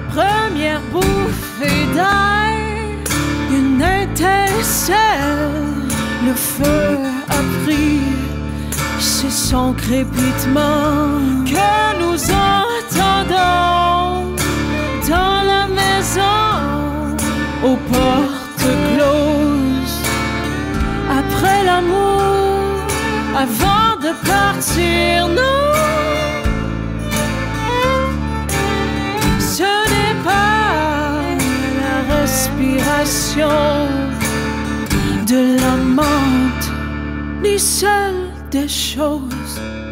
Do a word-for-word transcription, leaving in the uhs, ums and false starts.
la première bouffée d'air, une étincelle, le feu a pris, c'est son crépitement que nous entendons dans la maison, aux portes closes, après l'amour, avant de partir, non. Ce n'est pas la respiration de la menthe, ni celle des choses